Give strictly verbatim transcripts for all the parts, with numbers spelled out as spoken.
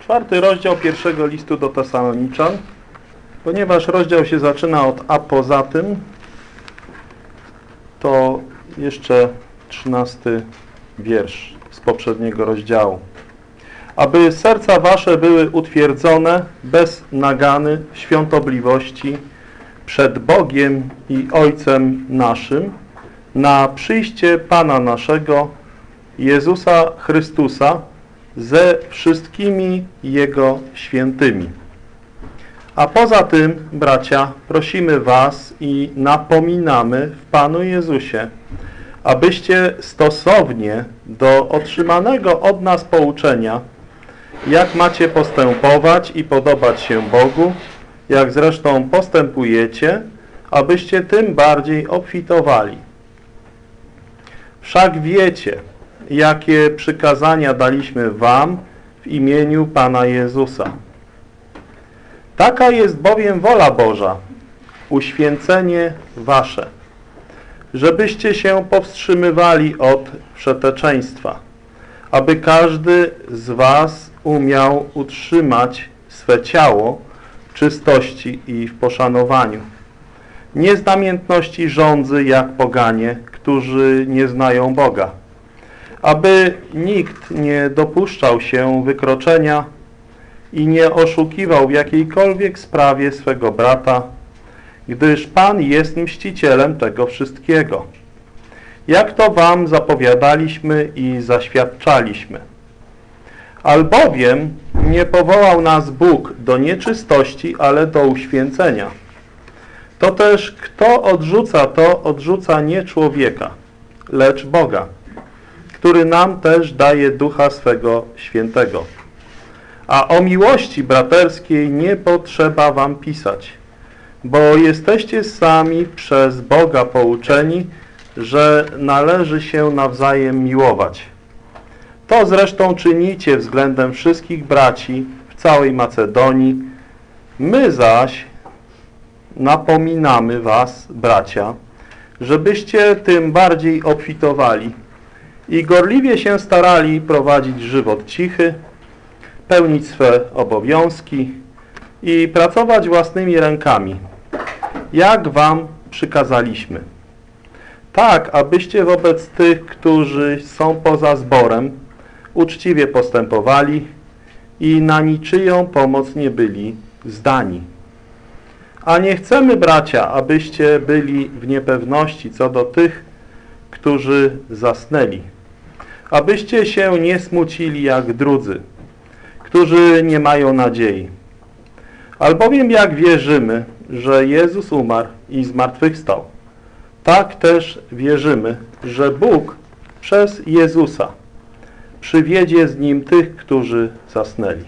Czwarty rozdział pierwszego listu do Tesaloniczan, ponieważ rozdział się zaczyna od a poza tym, to jeszcze trzynasty wiersz z poprzedniego rozdziału. Aby serca wasze były utwierdzone bez nagany w świątobliwości przed Bogiem i Ojcem naszym na przyjście Pana naszego Jezusa Chrystusa ze wszystkimi Jego świętymi. A poza tym, bracia, prosimy was i napominamy w Panu Jezusie, abyście stosownie do otrzymanego od nas pouczenia, jak macie postępować i podobać się Bogu, jak zresztą postępujecie, abyście tym bardziej obfitowali. Wszak wiecie, jakie przykazania daliśmy wam w imieniu Pana Jezusa. Taka jest bowiem wola Boża, uświęcenie wasze, żebyście się powstrzymywali od wszeteczeństwa, aby każdy z was umiał utrzymać swe ciało w czystości i w poszanowaniu. Nie z namiętności żądzy jak poganie, którzy nie znają Boga, aby nikt nie dopuszczał się wykroczenia i nie oszukiwał w jakiejkolwiek sprawie swego brata, gdyż Pan jest mścicielem tego wszystkiego. Jak to wam zapowiadaliśmy i zaświadczaliśmy. Albowiem nie powołał nas Bóg do nieczystości, ale do uświęcenia. To też kto odrzuca to, odrzuca nie człowieka, lecz Boga, który nam też daje Ducha swego Świętego. A o miłości braterskiej nie potrzeba wam pisać, bo jesteście sami przez Boga pouczeni, że należy się nawzajem miłować. To zresztą czynicie względem wszystkich braci w całej Macedonii. My zaś napominamy was, bracia, żebyście tym bardziej obfitowali i gorliwie się starali prowadzić żywot cichy, pełnić swe obowiązki i pracować własnymi rękami, jak wam przykazaliśmy. Tak, abyście wobec tych, którzy są poza zborem, uczciwie postępowali i na niczyją pomoc nie byli zdani. A nie chcemy, bracia, abyście byli w niepewności co do tych, którzy zasnęli, abyście się nie smucili jak drudzy, którzy nie mają nadziei. Albowiem jak wierzymy, że Jezus umarł i zmartwychwstał, tak też wierzymy, że Bóg przez Jezusa przywiedzie z Nim tych, którzy zasnęli.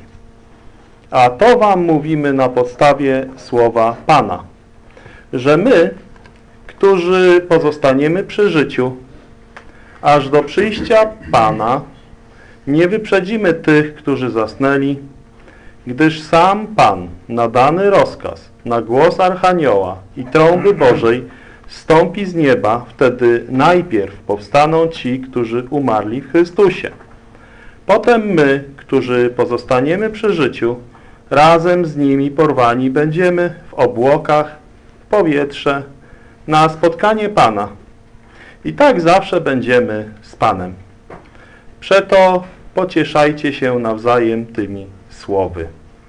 A to wam mówimy na podstawie słowa Pana, że my, którzy pozostaniemy przy życiu, aż do przyjścia Pana, nie wyprzedzimy tych, którzy zasnęli, gdyż sam Pan na dany rozkaz, na głos Archanioła i trąby Bożej wstąpi z nieba, wtedy najpierw powstaną ci, którzy umarli w Chrystusie. Potem my, którzy pozostaniemy przy życiu, razem z nimi porwani będziemy w obłokach, w powietrze, na spotkanie Pana. I tak zawsze będziemy z Panem. Przeto pocieszajcie się nawzajem tymi słowy.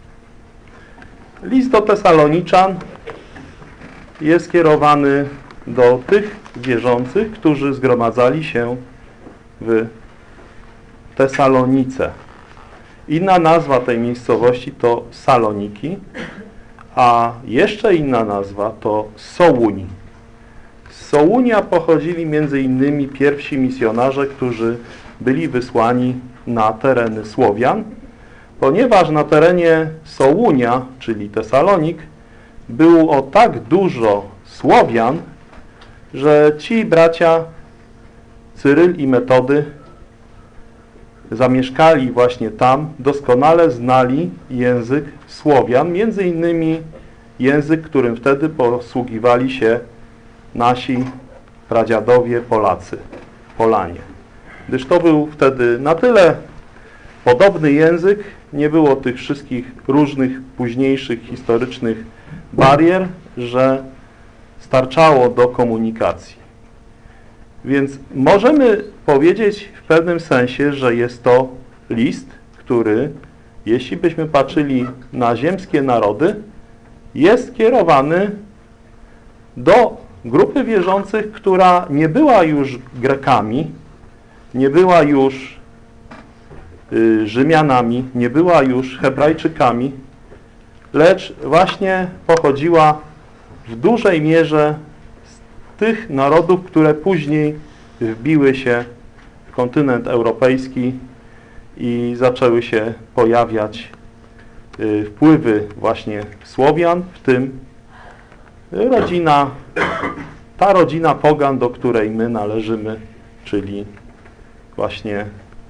List do Tesaloniczan jest skierowany do tych wierzących, którzy zgromadzali się w Tesalonice. Inna nazwa tej miejscowości to Saloniki, a jeszcze inna nazwa to Sołuń. Z Sołunia pochodzili między innymi pierwsi misjonarze, którzy byli wysłani na tereny Słowian, ponieważ na terenie Sołunia, czyli Tesalonik, było tak dużo Słowian, że ci bracia Cyryl i Metody zamieszkali właśnie tam, doskonale znali język Słowian, między innymi język, którym wtedy posługiwali się nasi pradziadowie Polacy, Polanie. Gdyż to był wtedy na tyle podobny język, nie było tych wszystkich różnych późniejszych historycznych barier, że starczało do komunikacji. Więc możemy powiedzieć w pewnym sensie, że jest to list, który, jeśli byśmy patrzyli na ziemskie narody, jest skierowany do grupy wierzących, która nie była już Grekami, nie była już y, Rzymianami, nie była już Hebrajczykami, lecz właśnie pochodziła w dużej mierze z tych narodów, które później wbiły się w kontynent europejski i zaczęły się pojawiać y, wpływy właśnie Słowian, w tym rodzina, ta rodzina pogan, do której my należymy, czyli właśnie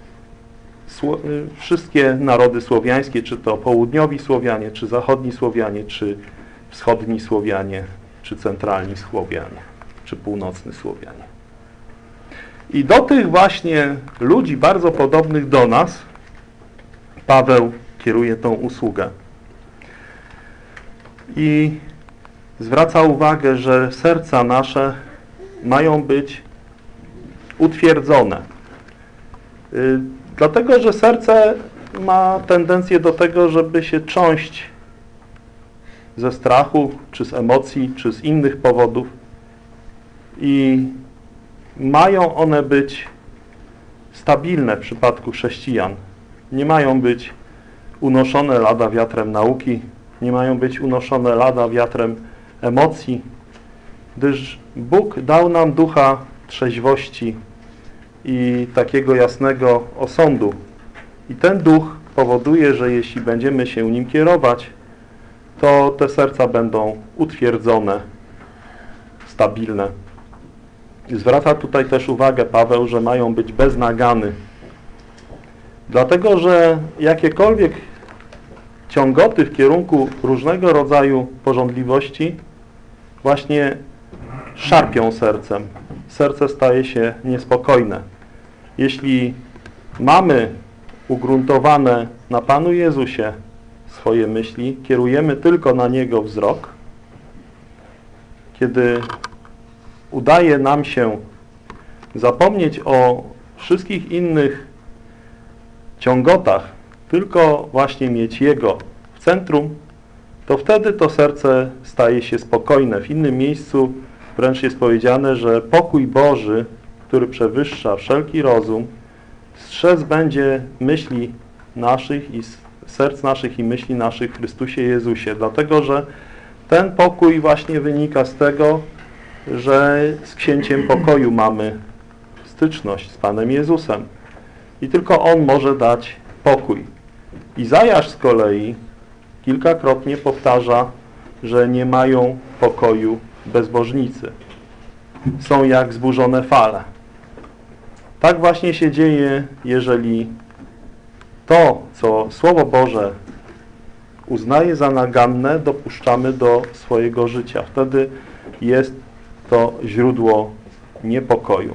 wszystkie narody słowiańskie, czy to południowi Słowianie, czy zachodni Słowianie, czy wschodni Słowianie, czy centralni Słowianie, czy północni Słowianie. I do tych właśnie ludzi bardzo podobnych do nas Paweł kieruje tą usługę. I zwraca uwagę, że serca nasze mają być utwierdzone. Yy, dlatego, że serce ma tendencję do tego, żeby się trząść ze strachu, czy z emocji, czy z innych powodów. I mają one być stabilne w przypadku chrześcijan. Nie mają być unoszone lada wiatrem nauki, nie mają być unoszone lada wiatrem emocji, gdyż Bóg dał nam ducha trzeźwości i takiego jasnego osądu. I ten duch powoduje, że jeśli będziemy się nim kierować, to te serca będą utwierdzone, stabilne. Zwraca tutaj też uwagę Paweł, że mają być bez nagany. Dlatego, że jakiekolwiek ciągoty w kierunku różnego rodzaju pożądliwości właśnie szarpią sercem. Serce staje się niespokojne. Jeśli mamy ugruntowane na Panu Jezusie swoje myśli, kierujemy tylko na Niego wzrok, kiedy udaje nam się zapomnieć o wszystkich innych ciągotach, tylko właśnie mieć Jego w centrum, to wtedy to serce staje się spokojne. W innym miejscu wręcz jest powiedziane, że pokój Boży, który przewyższa wszelki rozum, strzec będzie myśli naszych i serc naszych i myśli naszych w Chrystusie Jezusie. Dlatego, że ten pokój właśnie wynika z tego, że z Księciem Pokoju mamy styczność z Panem Jezusem. I tylko On może dać pokój. Izajasz z kolei kilkakrotnie powtarza, że nie mają pokoju bezbożnicy. Są jak zburzone fale. Tak właśnie się dzieje, jeżeli to, co Słowo Boże uznaje za naganne, dopuszczamy do swojego życia. Wtedy jest to źródło niepokoju.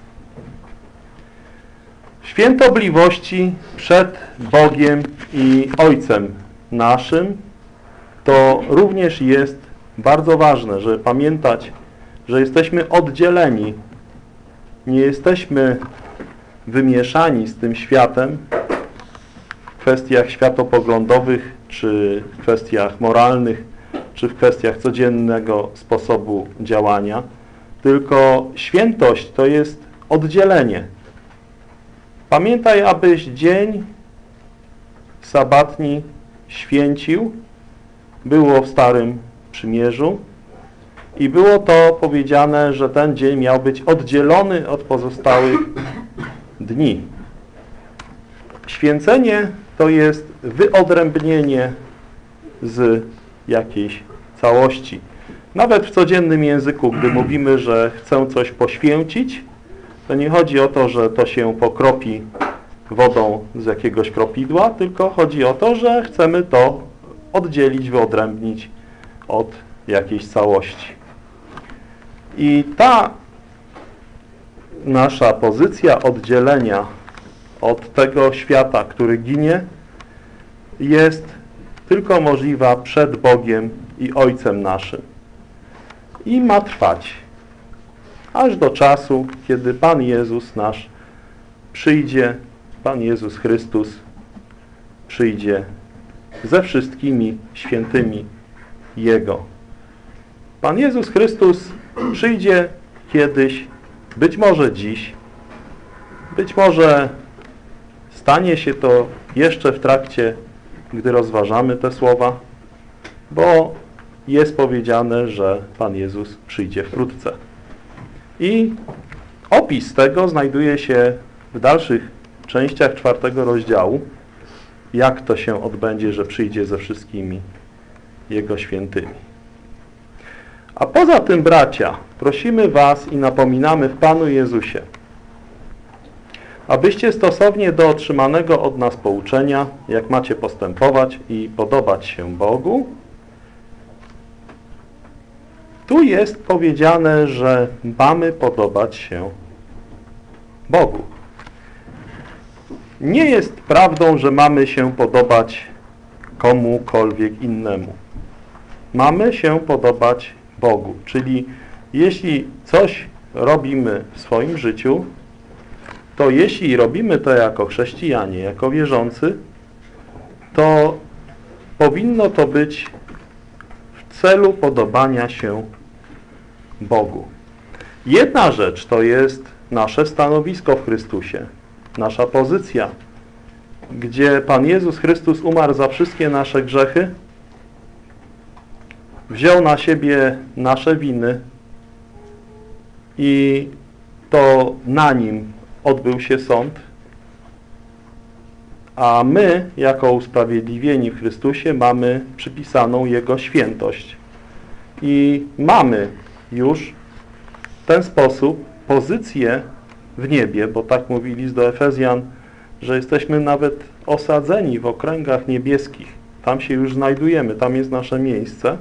Świętobliwości przed Bogiem i Ojcem naszym to również jest bardzo ważne, żeby pamiętać, że jesteśmy oddzieleni. Nie jesteśmy wymieszani z tym światem w kwestiach światopoglądowych, czy w kwestiach moralnych, czy w kwestiach codziennego sposobu działania, tylko świętość to jest oddzielenie. Pamiętaj, abyś dzień sabatni święcił, było w Starym Przymierzu i było to powiedziane, że ten dzień miał być oddzielony od pozostałych dni. Święcenie to jest wyodrębnienie z jakiejś całości. Nawet w codziennym języku, gdy mówimy, że chcę coś poświęcić, to nie chodzi o to, że to się pokropi wodą z jakiegoś kropidła, tylko chodzi o to, że chcemy to oddzielić, wyodrębnić od jakiejś całości. I ta nasza pozycja oddzielenia od tego świata, który ginie, jest tylko możliwa przed Bogiem i Ojcem naszym. I ma trwać aż do czasu, kiedy Pan Jezus nasz przyjdzie, Pan Jezus Chrystus przyjdzie ze wszystkimi świętymi Jego. Pan Jezus Chrystus przyjdzie kiedyś, być może dziś, być może stanie się to jeszcze w trakcie, gdy rozważamy te słowa, bo jest powiedziane, że Pan Jezus przyjdzie wkrótce. I opis tego znajduje się w dalszych częściach czwartego rozdziału, jak to się odbędzie, że przyjdzie ze wszystkimi Jego świętymi. A poza tym, bracia, prosimy was i napominamy w Panu Jezusie, abyście stosownie do otrzymanego od nas pouczenia, jak macie postępować i podobać się Bogu. Tu jest powiedziane, że mamy podobać się Bogu. Nie jest prawdą, że mamy się podobać komukolwiek innemu. Mamy się podobać Bogu. Czyli jeśli coś robimy w swoim życiu, to jeśli robimy to jako chrześcijanie, jako wierzący, to powinno to być w celu podobania się Bogu. Jedna rzecz to jest nasze stanowisko w Chrystusie, nasza pozycja, gdzie Pan Jezus Chrystus umarł za wszystkie nasze grzechy, wziął na siebie nasze winy i to na Nim odbył się sąd, a my, jako usprawiedliwieni w Chrystusie, mamy przypisaną Jego świętość. I mamy już w ten sposób pozycję w niebie, bo tak mówi list do Efezjan, że jesteśmy nawet osadzeni w okręgach niebieskich. Tam się już znajdujemy, tam jest nasze miejsce.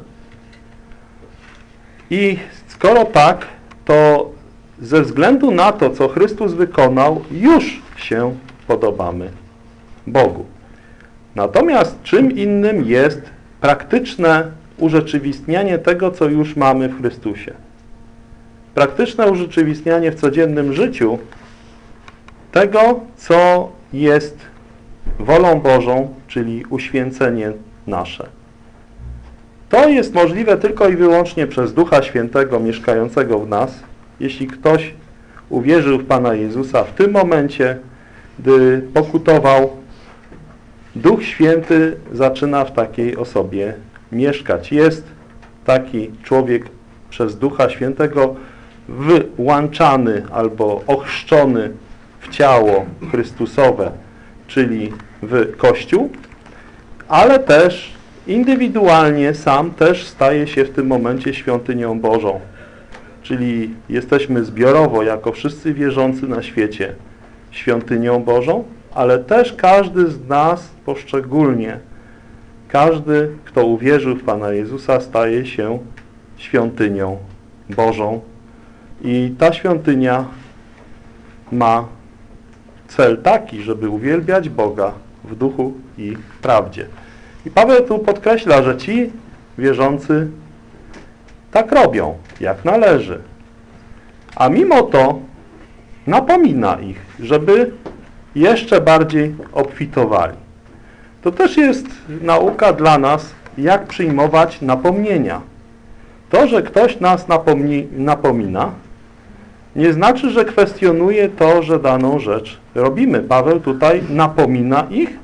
I skoro tak, to ze względu na to, co Chrystus wykonał, już się podobamy Bogu. Natomiast czym innym jest praktyczne urzeczywistnianie tego, co już mamy w Chrystusie. Praktyczne urzeczywistnianie w codziennym życiu tego, co jest wolą Bożą, czyli uświęcenie nasze. To jest możliwe tylko i wyłącznie przez Ducha Świętego mieszkającego w nas, jeśli ktoś uwierzył w Pana Jezusa w tym momencie, gdy pokutował, Duch Święty zaczyna w takiej osobie mieszkać. Jest taki człowiek przez Ducha Świętego włączany albo ochrzczony w ciało Chrystusowe, czyli w Kościół, ale też indywidualnie sam też staje się w tym momencie świątynią Bożą. Czyli jesteśmy zbiorowo, jako wszyscy wierzący na świecie, świątynią Bożą, ale też każdy z nas poszczególnie, każdy, kto uwierzył w Pana Jezusa, staje się świątynią Bożą. I ta świątynia ma cel taki, żeby uwielbiać Boga w duchu i w prawdzie. I Paweł tu podkreśla, że ci wierzący tak robią, jak należy. A mimo to napomina ich, żeby jeszcze bardziej obfitowali. To też jest nauka dla nas, jak przyjmować napomnienia. To, że ktoś nas napomni, napomina, nie znaczy, że kwestionuje to, że daną rzecz robimy. Paweł tutaj napomina ich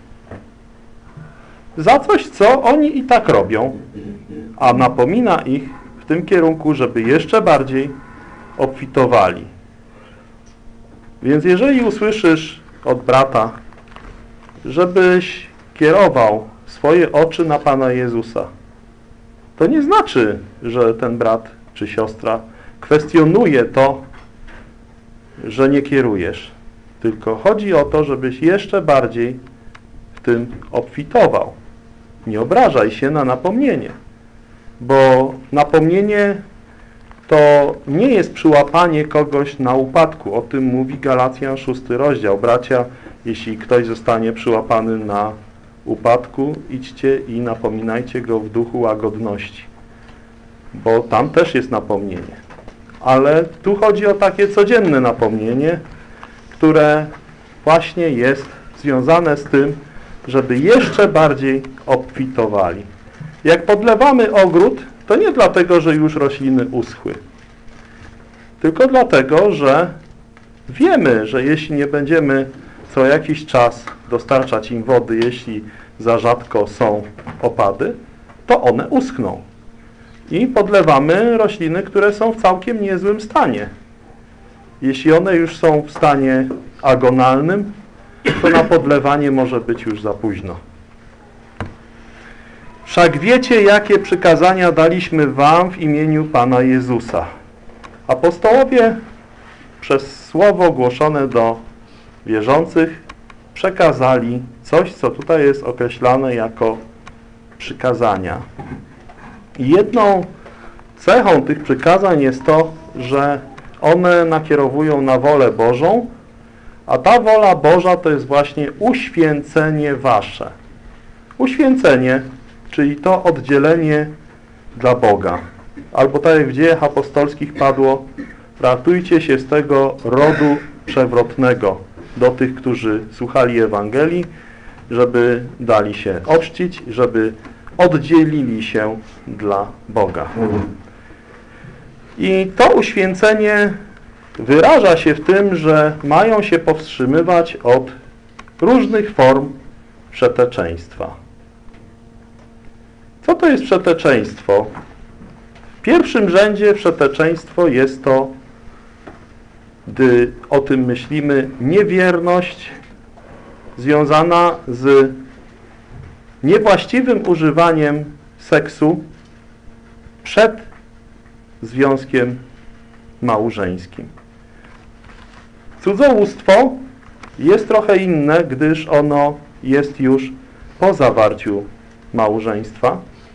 za coś, co oni i tak robią, a napomina ich w tym kierunku, żeby jeszcze bardziej obfitowali. Więc jeżeli usłyszysz od brata, żebyś kierował swoje oczy na Pana Jezusa, to nie znaczy, że ten brat czy siostra kwestionuje to, że nie kierujesz. Tylko chodzi o to, żebyś jeszcze bardziej w tym obfitował. Nie obrażaj się na napomnienie, bo napomnienie to nie jest przyłapanie kogoś na upadku. O tym mówi Galacjan szósty rozdział. Bracia, jeśli ktoś zostanie przyłapany na upadku, idźcie i napominajcie go w duchu łagodności, bo tam też jest napomnienie. Ale tu chodzi o takie codzienne napomnienie, które właśnie jest związane z tym, żeby jeszcze bardziej obfitowali. Jak podlewamy ogród, to nie dlatego, że już rośliny uschły, tylko dlatego, że wiemy, że jeśli nie będziemy co jakiś czas dostarczać im wody, jeśli za rzadko są opady, to one uschną. I podlewamy rośliny, które są w całkiem niezłym stanie. Jeśli one już są w stanie agonalnym, to na podlewanie może być już za późno. Wszak wiecie, jakie przykazania daliśmy wam w imieniu Pana Jezusa. Apostołowie przez słowo głoszone do wierzących przekazali coś, co tutaj jest określane jako przykazania. I jedną cechą tych przykazań jest to, że one nakierowują na wolę Bożą, a ta wola Boża to jest właśnie uświęcenie wasze. Uświęcenie, czyli to oddzielenie dla Boga. Albo tak jak w Dziejach Apostolskich padło, ratujcie się z tego rodu przewrotnego do tych, którzy słuchali Ewangelii, żeby dali się ochrzcić, żeby oddzielili się dla Boga. I to uświęcenie wyraża się w tym, że mają się powstrzymywać od różnych form wszeteczeństwa. Co to jest wszeteczeństwo? W pierwszym rzędzie wszeteczeństwo jest to, gdy o tym myślimy, niewierność związana z niewłaściwym używaniem seksu przed związkiem małżeńskim. Cudzołóstwo jest trochę inne, gdyż ono jest już po zawarciu małżeństwa.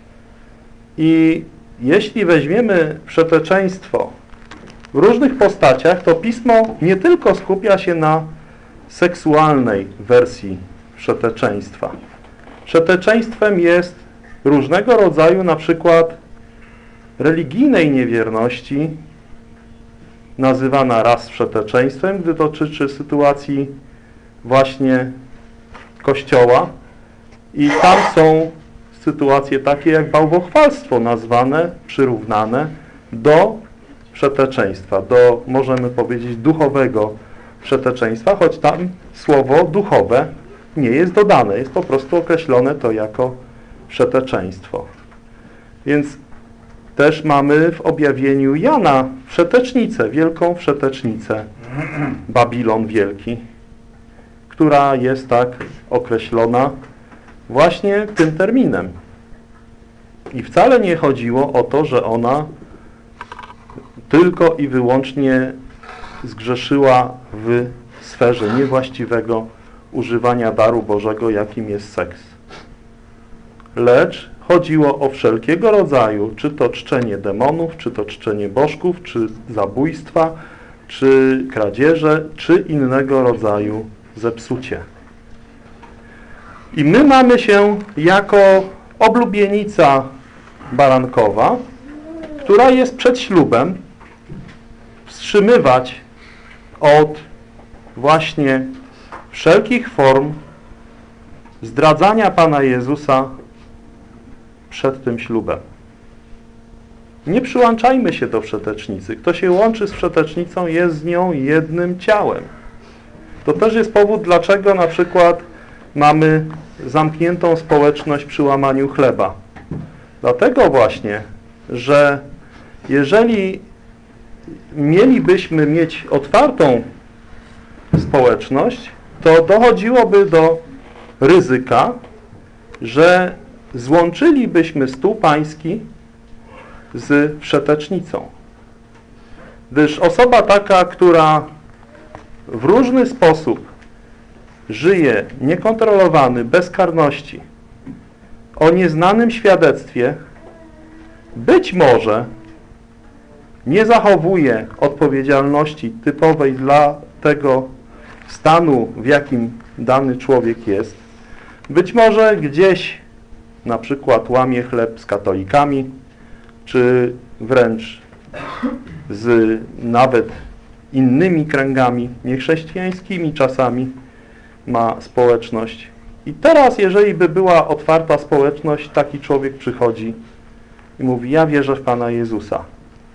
I jeśli weźmiemy wszeteczeństwo w różnych postaciach, to Pismo nie tylko skupia się na seksualnej wersji wszeteczeństwa. Wszeteczeństwem jest różnego rodzaju, na przykład religijnej niewierności, nazywana raz wszeteczeństwem, gdy dotyczy sytuacji właśnie Kościoła. I tam są sytuacje takie jak bałwochwalstwo nazwane, przyrównane do wszeteczeństwa, do, możemy powiedzieć, duchowego wszeteczeństwa, choć tam słowo duchowe nie jest dodane, jest po prostu określone to jako wszeteczeństwo. Więc też mamy w objawieniu Jana wszetecznicę, wielką wszetecznicę, Babilon Wielki, która jest tak określona właśnie tym terminem. I wcale nie chodziło o to, że ona tylko i wyłącznie zgrzeszyła w sferze niewłaściwego używania daru Bożego, jakim jest seks. Lecz chodziło o wszelkiego rodzaju, czy to czczenie demonów, czy to czczenie bożków, czy zabójstwa, czy kradzieże, czy innego rodzaju zepsucie. I my mamy się jako oblubienica barankowa, która jest przed ślubem, wstrzymywać od właśnie wszelkich form zdradzania Pana Jezusa przed tym ślubem. Nie przyłączajmy się do wszetecznicy. Kto się łączy z wszetecznicą, jest z nią jednym ciałem. To też jest powód, dlaczego na przykład mamy zamkniętą społeczność przy łamaniu chleba. Dlatego właśnie, że jeżeli mielibyśmy mieć otwartą społeczność, to dochodziłoby do ryzyka, że złączylibyśmy stół pański z wszetecznicą. Gdyż osoba taka, która w różny sposób żyje niekontrolowany, bez karności, o nieznanym świadectwie, być może nie zachowuje odpowiedzialności typowej dla tego stanu, w jakim dany człowiek jest, Być może gdzieś na przykład łamie chleb z katolikami, czy wręcz z nawet innymi kręgami niechrześcijańskimi czasami ma społeczność. I teraz, jeżeli by była otwarta społeczność, taki człowiek przychodzi i mówi: ja wierzę w Pana Jezusa.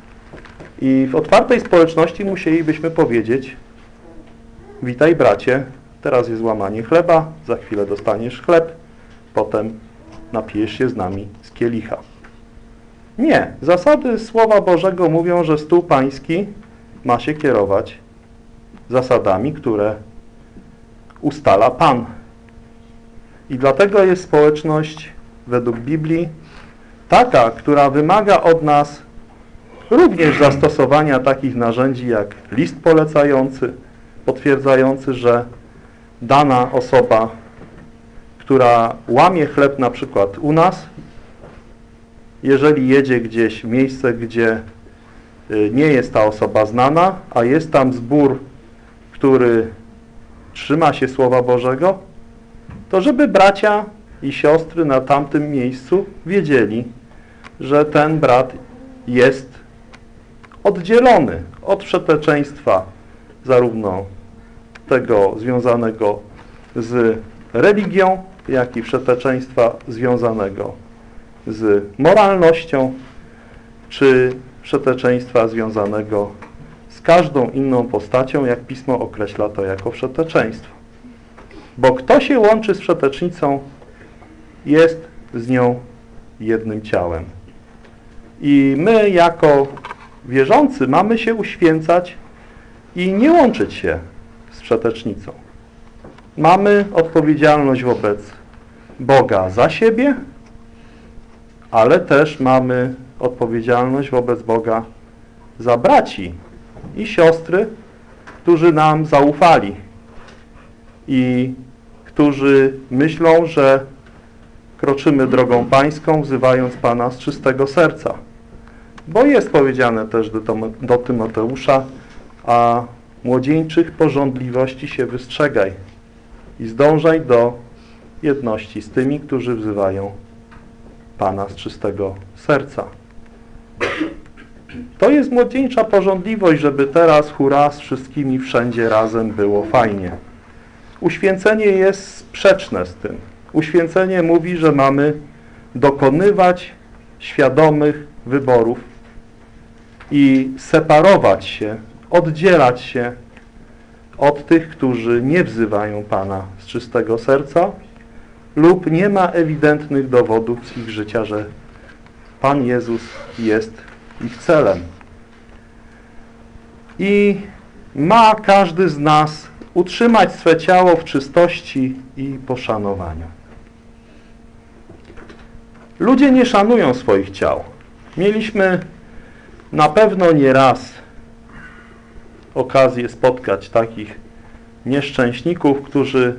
I w otwartej społeczności musielibyśmy powiedzieć: witaj bracie, teraz jest łamanie chleba, za chwilę dostaniesz chleb, potem napijesz się z nami z kielicha. Nie. Zasady Słowa Bożego mówią, że stół pański ma się kierować zasadami, które ustala Pan. I dlatego jest społeczność według Biblii taka, która wymaga od nas również zastosowania takich narzędzi jak list polecający, potwierdzający, że dana osoba, która łamie chleb na przykład u nas, jeżeli jedzie gdzieś w miejsce, gdzie nie jest ta osoba znana, a jest tam zbór, który trzyma się Słowa Bożego, to żeby bracia i siostry na tamtym miejscu wiedzieli, że ten brat jest oddzielony od wszeteczeństwa, zarówno tego związanego z religią, jak i wszeteczeństwa związanego z moralnością, czy wszeteczeństwa związanego z każdą inną postacią, jak Pismo określa to jako wszeteczeństwo. Bo kto się łączy z wszetecznicą, jest z nią jednym ciałem. I my jako wierzący mamy się uświęcać i nie łączyć się z wszetecznicą. Mamy odpowiedzialność wobec Boga za siebie, ale też mamy odpowiedzialność wobec Boga za braci i siostry, którzy nam zaufali i którzy myślą, że kroczymy drogą pańską, wzywając Pana z czystego serca. Bo jest powiedziane też do, do Tymoteusza: a młodzieńczych pożądliwości się wystrzegaj i zdążaj do jedności z tymi, którzy wzywają Pana z czystego serca. To jest młodzieńcza pożądliwość, żeby teraz hurra z wszystkimi wszędzie razem było fajnie. Uświęcenie jest sprzeczne z tym. Uświęcenie mówi, że mamy dokonywać świadomych wyborów i separować się, oddzielać się od tych, którzy nie wzywają Pana z czystego serca lub nie ma ewidentnych dowodów z ich życia, że Pan Jezus jest ich celem. I ma każdy z nas utrzymać swe ciało w czystości i poszanowaniu. Ludzie nie szanują swoich ciał. Mieliśmy na pewno nie raz okazję spotkać takich nieszczęśników, którzy,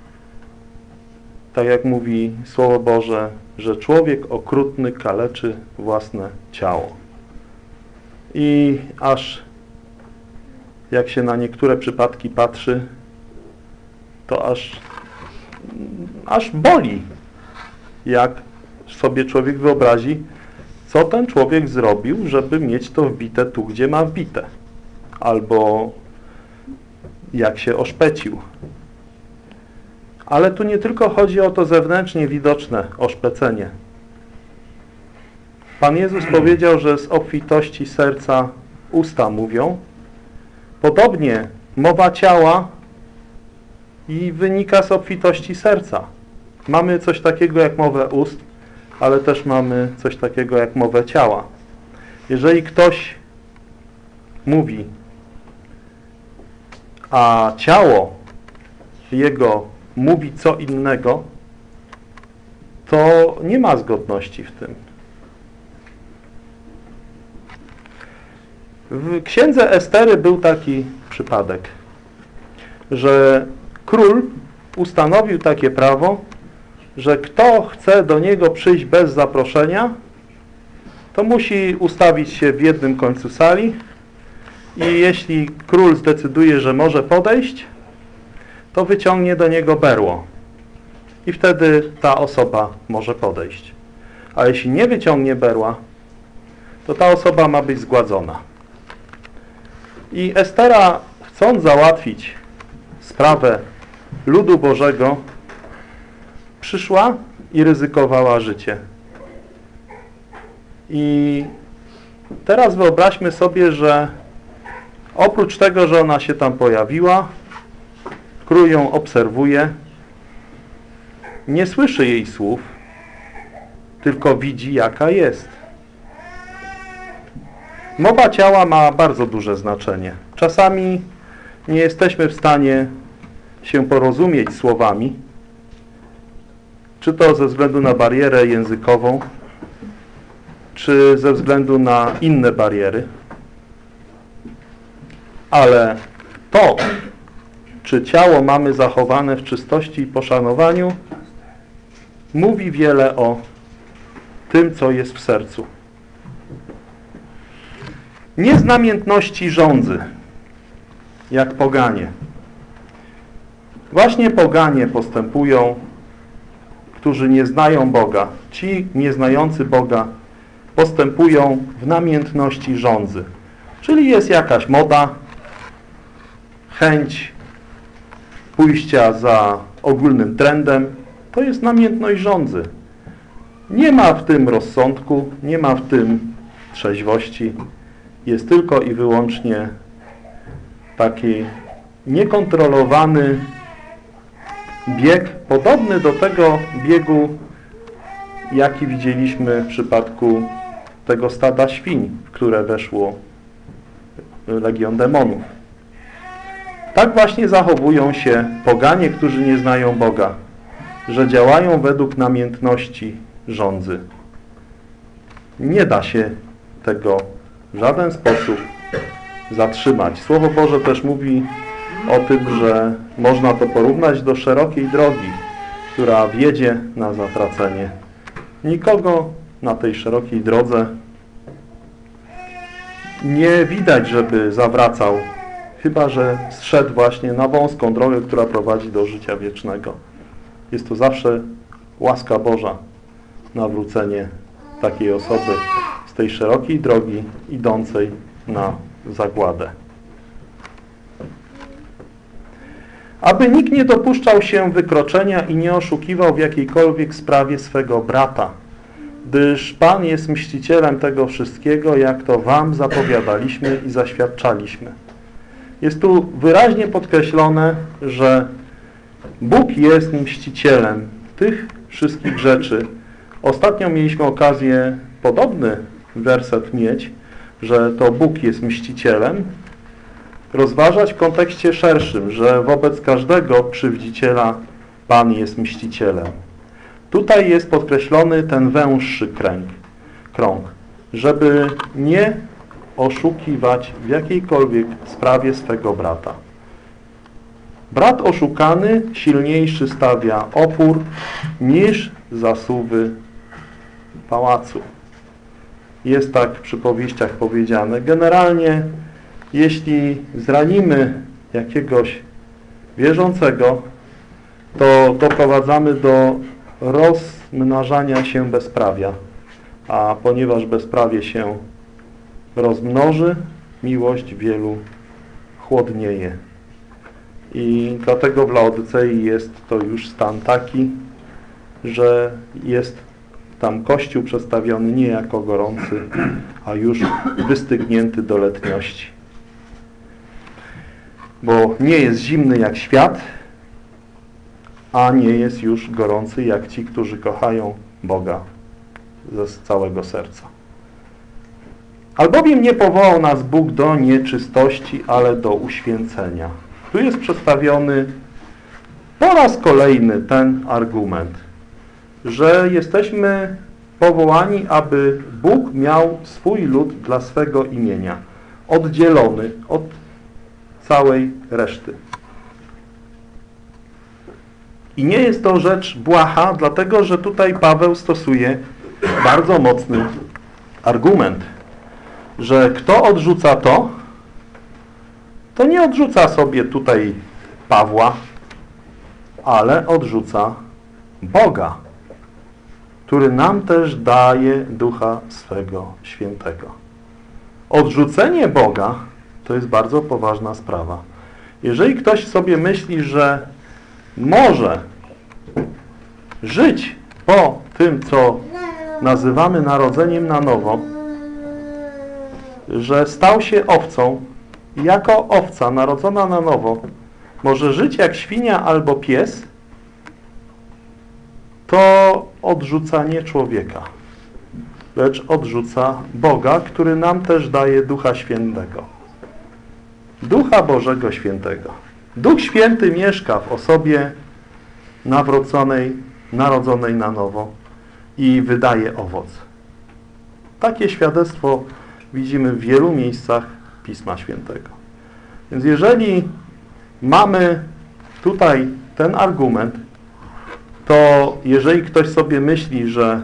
tak jak mówi Słowo Boże, że człowiek okrutny kaleczy własne ciało. I aż jak się na niektóre przypadki patrzy, to aż, aż boli, jak sobie człowiek wyobrazi, co ten człowiek zrobił, żeby mieć to wbite tu, gdzie ma wbite. Albo jak się oszpecił. Ale tu nie tylko chodzi o to zewnętrznie widoczne oszpecenie. Pan Jezus powiedział, że z obfitości serca usta mówią. Podobnie mowa ciała i wynika z obfitości serca. Mamy coś takiego jak mowę ust, ale też mamy coś takiego jak mowę ciała. Jeżeli ktoś mówi, a ciało jego mówi co innego, to nie ma zgodności w tym. W księdze Estery był taki przypadek, że król ustanowił takie prawo, że kto chce do niego przyjść bez zaproszenia, to musi ustawić się w jednym końcu sali i jeśli król zdecyduje, że może podejść, to wyciągnie do niego berło i wtedy ta osoba może podejść. A jeśli nie wyciągnie berła, to ta osoba ma być zgładzona. I Estera, chcąc załatwić sprawę ludu Bożego, przyszła i ryzykowała życie. I teraz wyobraźmy sobie, że oprócz tego, że ona się tam pojawiła, król ją obserwuje, nie słyszy jej słów, tylko widzi, jaka jest. Mowa ciała ma bardzo duże znaczenie. Czasami nie jesteśmy w stanie się porozumieć słowami, czy to ze względu na barierę językową, czy ze względu na inne bariery. Ale to, czy ciało mamy zachowane w czystości i poszanowaniu, mówi wiele o tym, co jest w sercu. Nie z namiętności żądzy, jak poganie. Właśnie poganie postępują, którzy nie znają Boga. Ci nieznający Boga postępują w namiętności żądzy. Czyli jest jakaś moda, chęć pójścia za ogólnym trendem. To jest namiętność żądzy. Nie ma w tym rozsądku, nie ma w tym trzeźwości. Jest tylko i wyłącznie taki niekontrolowany bieg, podobny do tego biegu, jaki widzieliśmy w przypadku tego stada świń, w które weszło legion demonów. Tak właśnie zachowują się poganie, którzy nie znają Boga, że działają według namiętności żądzy. Nie da się tego w żaden sposób zatrzymać. Słowo Boże też mówi o tym, że można to porównać do szerokiej drogi, która wiedzie na zatracenie. Nikogo na tej szerokiej drodze nie widać, żeby zawracał, chyba że zszedł właśnie na wąską drogę, która prowadzi do życia wiecznego. Jest to zawsze łaska Boża, nawrócenie takiej osoby z tej szerokiej drogi idącej na zagładę. Aby nikt nie dopuszczał się wykroczenia i nie oszukiwał w jakiejkolwiek sprawie swego brata, gdyż Pan jest mścicielem tego wszystkiego, jak to wam zapowiadaliśmy i zaświadczaliśmy. Jest tu wyraźnie podkreślone, że Bóg jest mścicielem tych wszystkich rzeczy. Ostatnio mieliśmy okazję podobny werset mieć, że to Bóg jest mścicielem, rozważać w kontekście szerszym, że wobec każdego krzywdziciela Pan jest mścicielem. Tutaj jest podkreślony ten węższy kręg, krąg, żeby nie oszukiwać w jakiejkolwiek sprawie swego brata. Brat oszukany silniejszy stawia opór niż zasuwy pałacu. Jest tak w przypowieściach powiedziane. Generalnie, jeśli zranimy jakiegoś wierzącego, to doprowadzamy do rozmnażania się bezprawia. A ponieważ bezprawie się rozmnoży, miłość wielu chłodnieje. I dlatego w Laodycei jest to już stan taki, że jest tam Kościół przedstawiony nie jako gorący, a już wystygnięty do letniości. Bo nie jest zimny jak świat, a nie jest już gorący jak ci, którzy kochają Boga ze całego serca. Albowiem nie powołał nas Bóg do nieczystości, ale do uświęcenia. Tu jest przedstawiony po raz kolejny ten argument, że jesteśmy powołani, aby Bóg miał swój lud dla swego imienia, oddzielony od całej reszty. I nie jest to rzecz błaha, dlatego że tutaj Paweł stosuje bardzo mocny argument, że kto odrzuca to, to nie odrzuca sobie tutaj Pawła, ale odrzuca Boga, który nam też daje Ducha swego Świętego. Odrzucenie Boga to jest bardzo poważna sprawa. Jeżeli ktoś sobie myśli, że może żyć po tym, co nazywamy narodzeniem na nowo, że stał się owcą i jako owca narodzona na nowo może żyć jak świnia albo pies, to odrzuca nie człowieka, lecz odrzuca Boga, który nam też daje Ducha Świętego. Ducha Bożego Świętego. Duch Święty mieszka w osobie nawróconej, narodzonej na nowo i wydaje owoc. Takie świadectwo widzimy w wielu miejscach Pisma Świętego. Więc jeżeli mamy tutaj ten argument, to jeżeli ktoś sobie myśli, że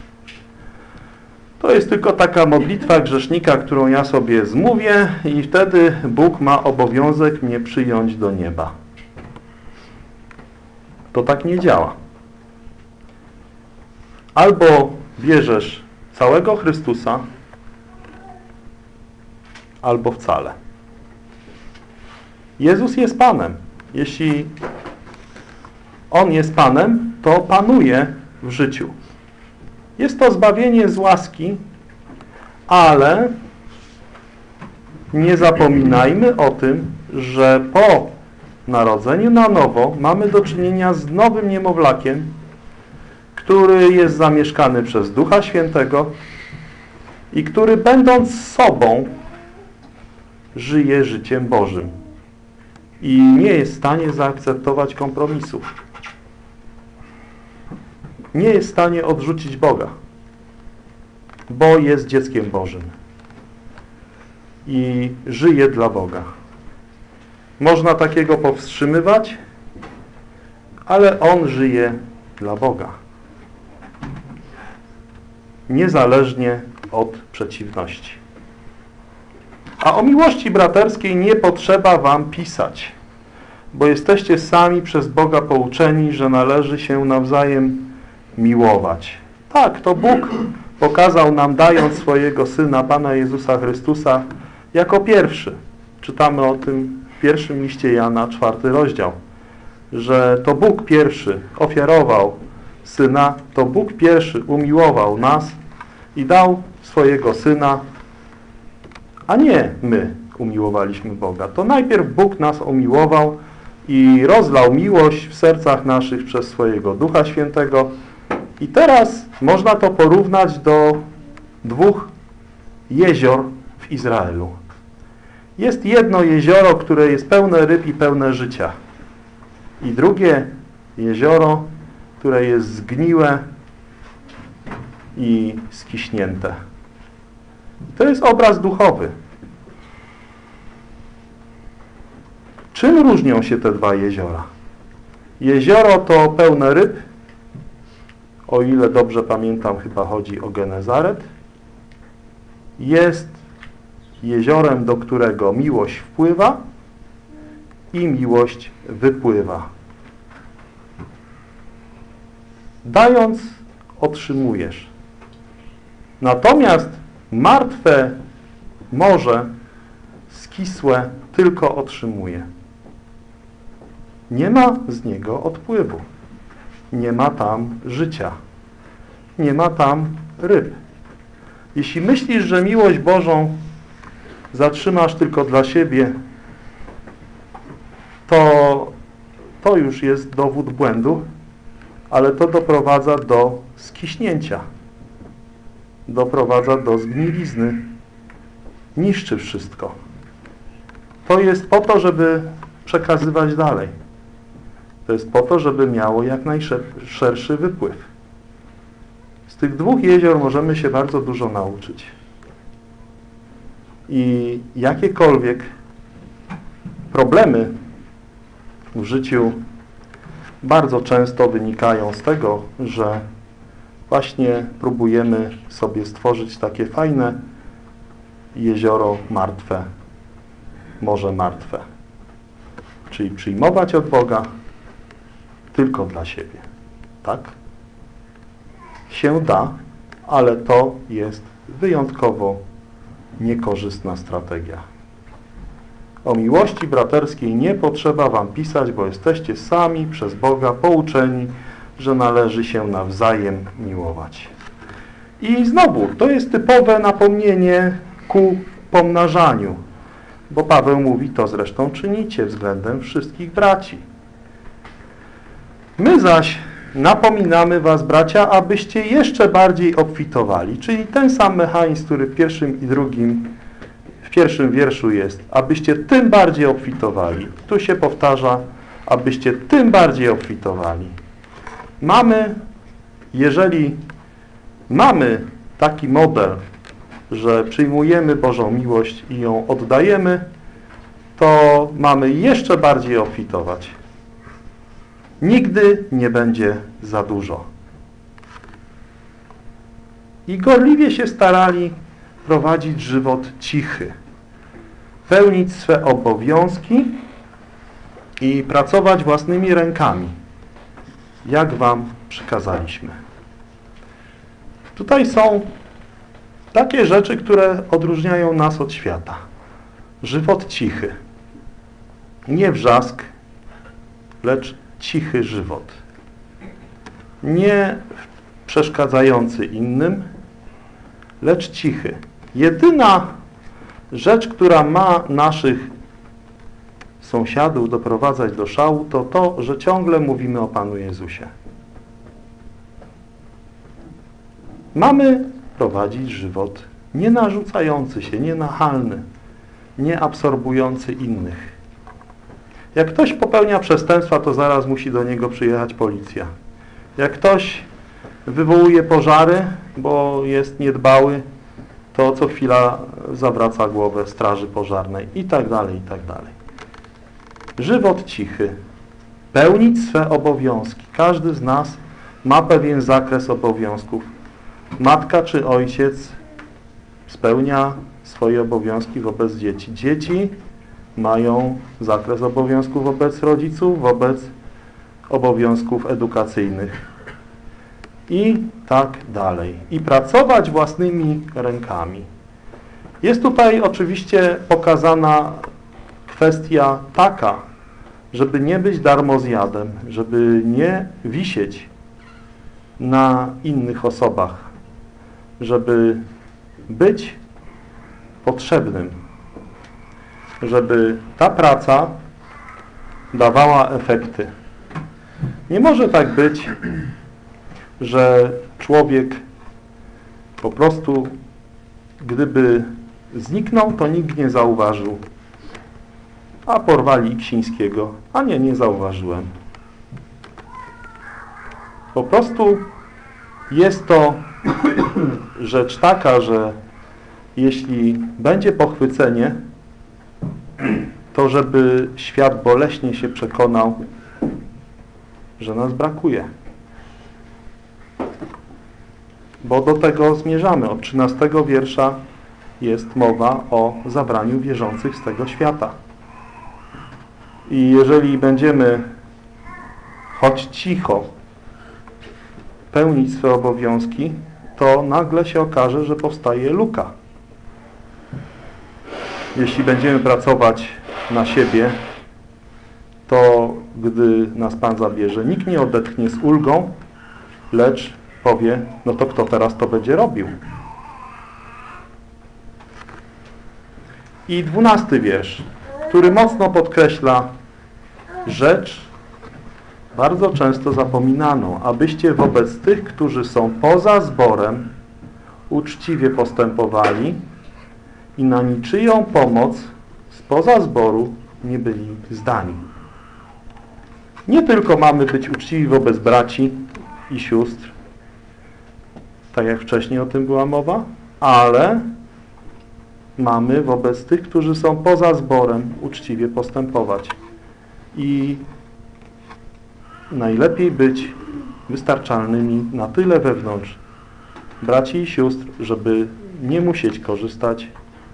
to jest tylko taka modlitwa grzesznika, którą ja sobie zmówię i wtedy Bóg ma obowiązek mnie przyjąć do nieba. To tak nie działa. Albo bierzesz całego Chrystusa, albo wcale. Jezus jest Panem. Jeśli On jest Panem, to panuje w życiu. Jest to zbawienie z łaski, ale nie zapominajmy o tym, że po narodzeniu na nowo mamy do czynienia z nowym niemowlakiem, który jest zamieszkany przez Ducha Świętego i który, będąc sobą, żyje życiem Bożym i nie jest w stanie zaakceptować kompromisów. Nie jest w stanie odrzucić Boga, bo jest dzieckiem Bożym i żyje dla Boga. Można takiego powstrzymywać, ale on żyje dla Boga. Niezależnie od przeciwności. A o miłości braterskiej nie potrzeba wam pisać, bo jesteście sami przez Boga pouczeni, że należy się nawzajem miłować. Tak, to Bóg pokazał nam, dając swojego Syna, Pana Jezusa Chrystusa, jako pierwszy. Czytamy o tym w pierwszym liście Jana, czwarty rozdział, że to Bóg pierwszy ofiarował Syna, to Bóg pierwszy umiłował nas i dał swojego Syna, a nie my umiłowaliśmy Boga. To najpierw Bóg nas umiłował i rozlał miłość w sercach naszych przez swojego Ducha Świętego. I teraz można to porównać do dwóch jezior w Izraelu. Jest jedno jezioro, które jest pełne ryb i pełne życia. I drugie jezioro, które jest zgniłe i skiśnięte. To jest obraz duchowy. Czym różnią się te dwa jeziora? Jezioro to pełne ryb, o ile dobrze pamiętam, chyba chodzi o Genezaret. Jest jeziorem, do którego miłość wpływa i miłość wypływa. Dając, otrzymujesz. Natomiast martwe morze, skisłe, tylko otrzymuje. Nie ma z niego odpływu. Nie ma tam życia. Nie ma tam ryb. Jeśli myślisz, że miłość Bożą zatrzymasz tylko dla siebie, to to już jest dowód błędu, ale to doprowadza do skiśnięcia. Doprowadza do zgnilizny. Niszczy wszystko. To jest po to, żeby przekazywać dalej. To jest po to, żeby miało jak najszerszy wypływ. Z tych dwóch jezior możemy się bardzo dużo nauczyć. I jakiekolwiek problemy w życiu bardzo często wynikają z tego, że właśnie próbujemy sobie stworzyć takie fajne jezioro martwe, morze martwe. Czyli przyjmować od Boga tylko dla siebie. tak? Się da, ale to jest wyjątkowo niekorzystna strategia. O miłości braterskiej nie potrzeba wam pisać, bo jesteście sami przez Boga pouczeni, że należy się nawzajem miłować. I znowu, to jest typowe napomnienie ku pomnażaniu, bo Paweł mówi, to zresztą czynicie względem wszystkich braci. My zaś napominamy was, bracia, abyście jeszcze bardziej obfitowali, czyli ten sam mechanizm, który w pierwszym i drugim, w pierwszym wierszu jest, abyście tym bardziej obfitowali. Tu się powtarza, abyście tym bardziej obfitowali. Mamy, jeżeli mamy taki model, że przyjmujemy Bożą miłość i ją oddajemy, to mamy jeszcze bardziej obfitować. Nigdy nie będzie za dużo. I gorliwie się starali prowadzić żywot cichy, pełnić swe obowiązki i pracować własnymi rękami, jak wam przykazaliśmy. Tutaj są takie rzeczy, które odróżniają nas od świata. Żywot cichy. Nie wrzask, lecz cichy żywot. Nie przeszkadzający innym, lecz cichy. Jedyna rzecz, która ma naszych sąsiadów doprowadzać do szału, to to, że ciągle mówimy o Panu Jezusie. Mamy prowadzić żywot nie narzucający się, nie nachalny, nie absorbujący innych. Jak ktoś popełnia przestępstwa, to zaraz musi do niego przyjechać policja. Jak ktoś wywołuje pożary, bo jest niedbały, to co chwila zawraca głowę straży pożarnej i tak dalej, i tak dalej. Żywot cichy. Pełnić swe obowiązki. Każdy z nas ma pewien zakres obowiązków. Matka czy ojciec spełnia swoje obowiązki wobec dzieci. Dzieci mają zakres obowiązków wobec rodziców, wobec obowiązków edukacyjnych i tak dalej. I pracować własnymi rękami. Jest tutaj oczywiście pokazana kwestia taka, żeby nie być darmozjadem, żeby nie wisieć na innych osobach, żeby być potrzebnym, żeby ta praca dawała efekty. Nie może tak być, że człowiek po prostu, gdyby zniknął, to nikt nie zauważył. A porwali Ksińskiego. A nie, nie zauważyłem. Po prostu jest to rzecz taka, że jeśli będzie pochwycenie, to żeby świat boleśnie się przekonał, że nas brakuje. Bo do tego zmierzamy. Od trzynastego wiersza jest mowa o zabraniu wierzących z tego świata. I jeżeli będziemy choć cicho pełnić swoje obowiązki, to nagle się okaże, że powstaje luka. Jeśli będziemy pracować na siebie, to gdy nas Pan zabierze, nikt nie odetchnie z ulgą, lecz powie, no to kto teraz to będzie robił? I dwunasty wiersz, który mocno podkreśla rzecz bardzo często zapominaną, abyście wobec tych, którzy są poza zborem, uczciwie postępowali i na niczyją pomoc spoza zboru nie byli zdani. Nie tylko mamy być uczciwi wobec braci i sióstr, tak jak wcześniej o tym była mowa, ale mamy wobec tych, którzy są poza zborem, uczciwie postępować. I najlepiej być wystarczalnymi na tyle wewnątrz braci i sióstr, żeby nie musieć korzystać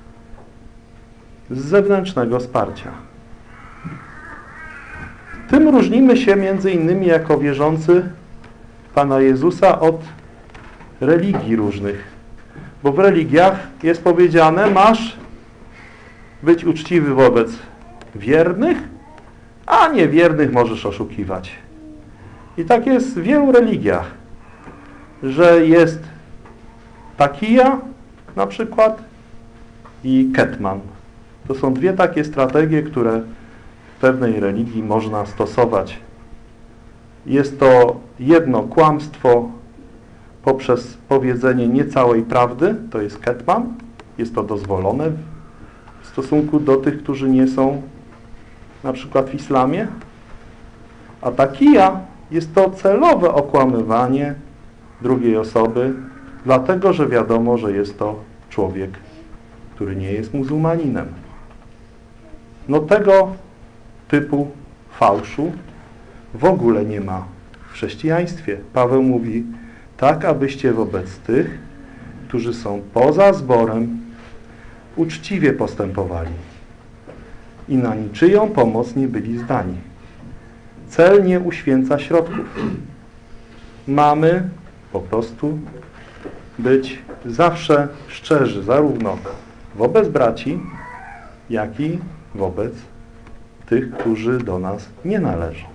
z zewnętrznego wsparcia. Tym różnimy się między innymi jako wierzący Pana Jezusa od religii różnych. Bo w religiach jest powiedziane, masz być uczciwy wobec wiernych, a niewiernych możesz oszukiwać. I tak jest w wielu religiach, że jest takija na przykład i ketman. To są dwie takie strategie, które w pewnej religii można stosować. Jest to jedno kłamstwo poprzez powiedzenie niecałej prawdy, to jest ketman, jest to dozwolone w stosunku do tych, którzy nie są na przykład w islamie, a takija jest to celowe okłamywanie drugiej osoby, dlatego, że wiadomo, że jest to człowiek, który nie jest muzułmaninem. No tego typu fałszu w ogóle nie ma w chrześcijaństwie. Paweł mówi, tak abyście wobec tych, którzy są poza zborem, uczciwie postępowali i na niczyją pomoc nie byli zdani. Cel nie uświęca środków. Mamy po prostu być zawsze szczerzy, zarówno wobec braci, jak i wobec tych, którzy do nas nie należą.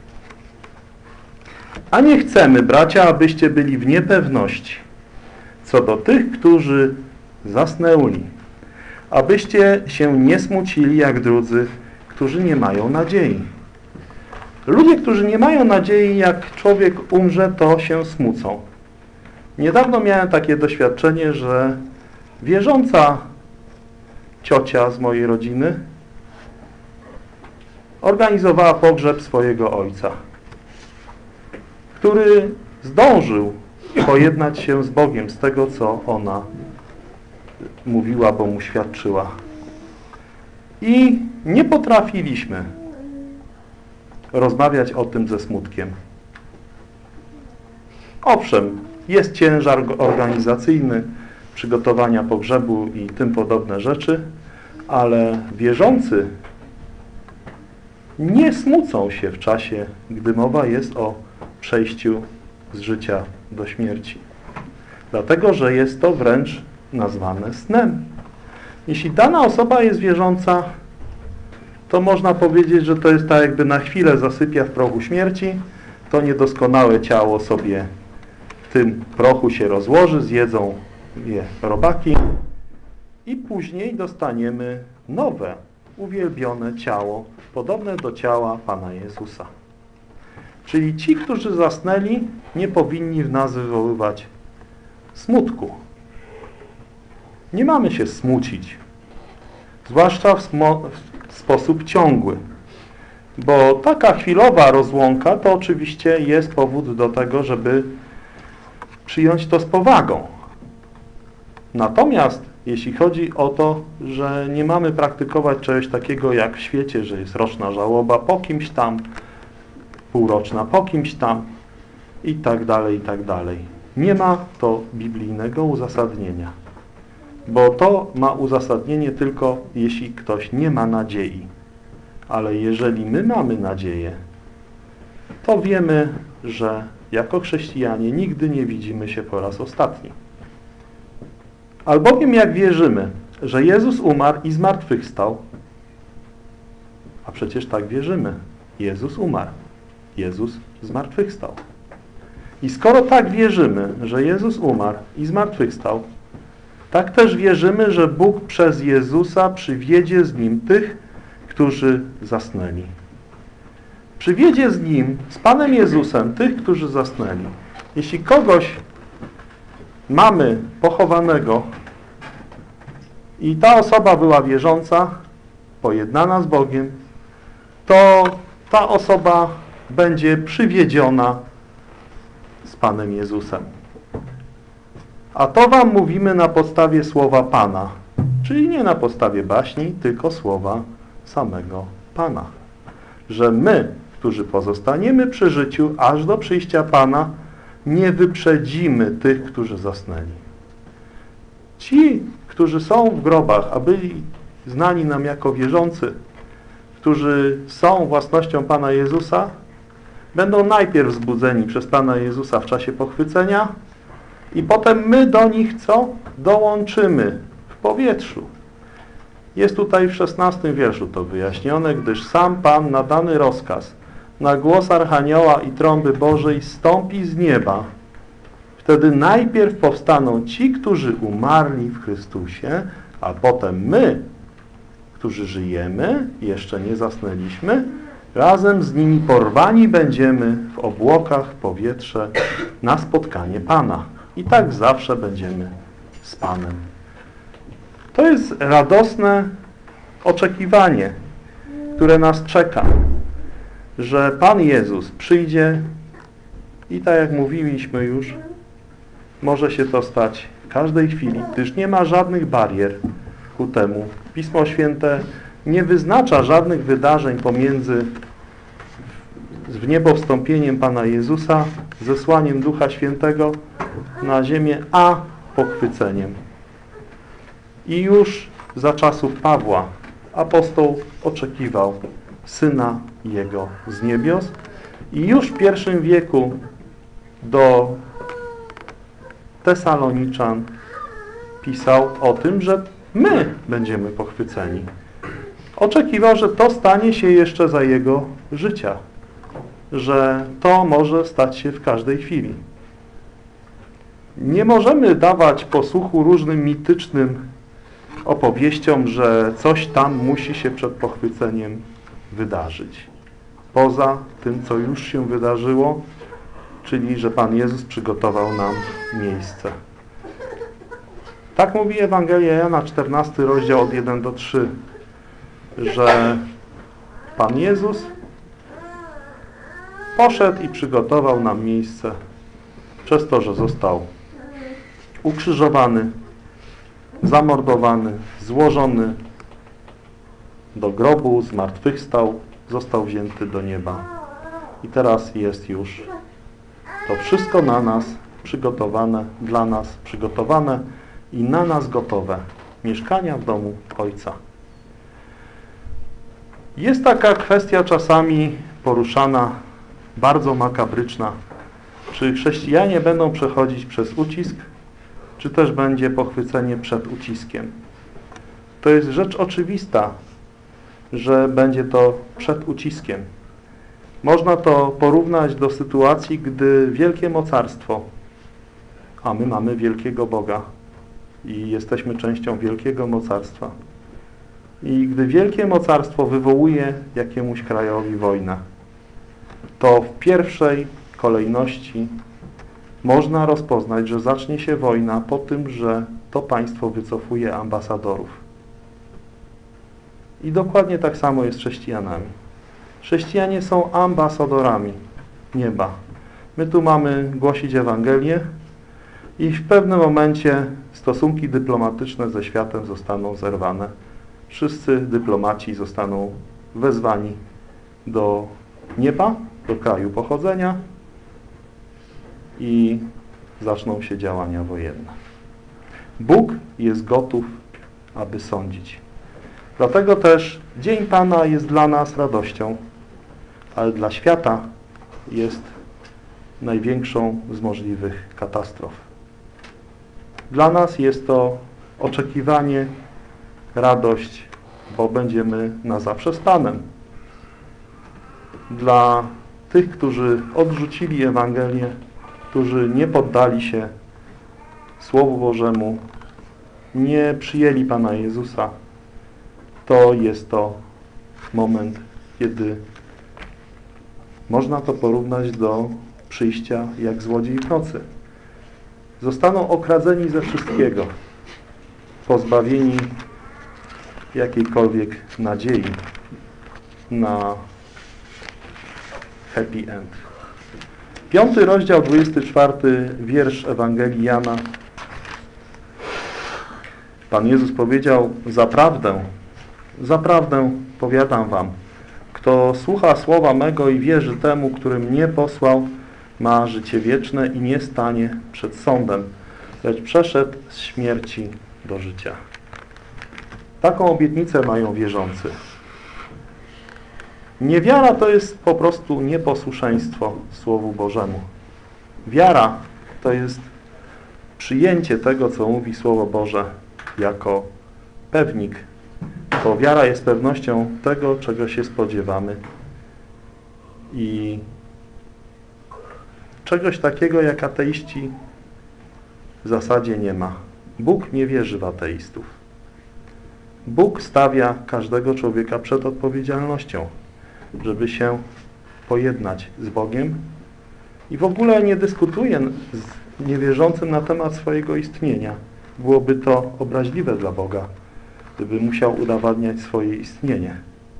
A nie chcemy, bracia, abyście byli w niepewności co do tych, którzy zasnęli, abyście się nie smucili jak drudzy, którzy nie mają nadziei. Ludzie, którzy nie mają nadziei, jak człowiek umrze, to się smucą. Niedawno miałem takie doświadczenie, że wierząca ciocia z mojej rodziny organizowała pogrzeb swojego ojca, który zdążył pojednać się z Bogiem z tego, co ona mówiła, bo mu świadczyła. I nie potrafiliśmy rozmawiać o tym ze smutkiem. Owszem, jest ciężar organizacyjny, przygotowania pogrzebu i tym podobne rzeczy, ale wierzący nie smucą się w czasie, gdy mowa jest o przejściu z życia do śmierci. Dlatego, że jest to wręcz nazwane snem. Jeśli dana osoba jest wierząca, to można powiedzieć, że to jest tak, jakby na chwilę zasypia w prochu śmierci, to niedoskonałe ciało sobie w tym prochu się rozłoży, zjedzą je robaki i później dostaniemy nowe, uwielbione ciało, podobne do ciała Pana Jezusa. Czyli ci, którzy zasnęli, nie powinni w nas wywoływać smutku. Nie mamy się smucić, zwłaszcza w, w sposób ciągły, bo taka chwilowa rozłąka to oczywiście jest powód do tego, żeby przyjąć to z powagą. Natomiast jeśli chodzi o to, że nie mamy praktykować czegoś takiego jak w świecie, że jest roczna żałoba po kimś tam, półroczna po kimś tam i tak dalej, i tak dalej. Nie ma to biblijnego uzasadnienia, bo to ma uzasadnienie tylko jeśli ktoś nie ma nadziei. Ale jeżeli my mamy nadzieję, to wiemy, że jako chrześcijanie nigdy nie widzimy się po raz ostatni. Albowiem jak wierzymy, że Jezus umarł i zmartwychwstał, a przecież tak wierzymy, Jezus umarł, Jezus zmartwychwstał. I skoro tak wierzymy, że Jezus umarł i zmartwychwstał, tak też wierzymy, że Bóg przez Jezusa przywiedzie z Nim tych, którzy zasnęli. Przywiedzie z Nim, z Panem Jezusem, tych, którzy zasnęli. Jeśli kogoś mamy pochowanego i ta osoba była wierząca, pojednana z Bogiem, to ta osoba będzie przywiedziona z Panem Jezusem. A to wam mówimy na podstawie słowa Pana, czyli nie na podstawie baśni, tylko słowa samego Pana. Że my, którzy pozostaniemy przy życiu aż do przyjścia Pana, nie wyprzedzimy tych, którzy zasnęli. Ci, którzy są w grobach, a byli znani nam jako wierzący, którzy są własnością Pana Jezusa, będą najpierw wzbudzeni przez Pana Jezusa w czasie pochwycenia i potem my do nich co? Dołączymy w powietrzu. Jest tutaj w szesnastym wierszu to wyjaśnione, gdyż sam Pan na dany rozkaz, na głos Archanioła i trąby Bożej stąpi z nieba. Wtedy najpierw powstaną ci, którzy umarli w Chrystusie, a potem my, którzy żyjemy, jeszcze nie zasnęliśmy, razem z nimi porwani będziemy w obłokach w powietrze na spotkanie Pana. I tak zawsze będziemy z Panem. To jest radosne oczekiwanie, które nas czeka, że Pan Jezus przyjdzie i tak jak mówiliśmy już, może się to stać w każdej chwili, gdyż nie ma żadnych barier ku temu. Pismo Święte nie wyznacza żadnych wydarzeń pomiędzy w niebo wstąpieniem Pana Jezusa, zesłaniem Ducha Świętego na ziemię, a pochwyceniem. I już za czasów Pawła apostoł oczekiwał Syna Jego z niebios i już w pierwszym wieku do Tesaloniczan pisał o tym, że my będziemy pochwyceni. Oczekiwał, że to stanie się jeszcze za jego życia, że to może stać się w każdej chwili. Nie możemy dawać posłuchu różnym mitycznym opowieściom, że coś tam musi się przed pochwyceniem wydarzyć. Poza tym, co już się wydarzyło, czyli że Pan Jezus przygotował nam miejsce. Tak mówi Ewangelia Jana, czternasty rozdział od jeden do trzech, że Pan Jezus poszedł i przygotował nam miejsce przez to, że został ukrzyżowany, zamordowany, złożony do grobu, zmartwychwstał, został wzięty do nieba. I teraz jest już to wszystko na nas przygotowane, dla nas przygotowane i na nas gotowe. Mieszkania w domu Ojca. Jest taka kwestia czasami poruszana, bardzo makabryczna. Czy chrześcijanie będą przechodzić przez ucisk, czy też będzie pochwycenie przed uciskiem? To jest rzecz oczywista, że będzie to przed uciskiem. Można to porównać do sytuacji, gdy wielkie mocarstwo, a my mamy wielkiego Boga i jesteśmy częścią wielkiego mocarstwa. I gdy wielkie mocarstwo wywołuje jakiemuś krajowi wojnę, to w pierwszej kolejności można rozpoznać, że zacznie się wojna po tym, że to państwo wycofuje ambasadorów. I dokładnie tak samo jest z chrześcijanami. Chrześcijanie są ambasadorami nieba. My tu mamy głosić Ewangelię i w pewnym momencie stosunki dyplomatyczne ze światem zostaną zerwane. Wszyscy dyplomaci zostaną wezwani do nieba, do kraju pochodzenia i zaczną się działania wojenne. Bóg jest gotów, aby sądzić. Dlatego też Dzień Pana jest dla nas radością, ale dla świata jest największą z możliwych katastrof. Dla nas jest to oczekiwanie, radość, bo będziemy na zawsze z Panem. Dla tych, którzy odrzucili Ewangelię, którzy nie poddali się Słowu Bożemu, nie przyjęli Pana Jezusa, to jest to moment, kiedy można to porównać do przyjścia jak złodziej w nocy. Zostaną okradzeni ze wszystkiego, pozbawieni jakiejkolwiek nadziei na happy end. Piąty rozdział, dwudziesty czwarty wiersz Ewangelii Jana. Pan Jezus powiedział: zaprawdę, zaprawdę powiadam wam, kto słucha słowa mego i wierzy temu, który mnie posłał, ma życie wieczne i nie stanie przed sądem, lecz przeszedł z śmierci do życia. Taką obietnicę mają wierzący. Niewiara to jest po prostu nieposłuszeństwo Słowu Bożemu. Wiara to jest przyjęcie tego, co mówi Słowo Boże jako pewnik. Bo wiara jest pewnością tego, czego się spodziewamy. I czegoś takiego jak ateiści w zasadzie nie ma. Bóg nie wierzy w ateistów. Bóg stawia każdego człowieka przed odpowiedzialnością, żeby się pojednać z Bogiem i w ogóle nie dyskutuje z niewierzącym na temat swojego istnienia. Byłoby to obraźliwe dla Boga, gdyby musiał udowadniać swoje istnienie.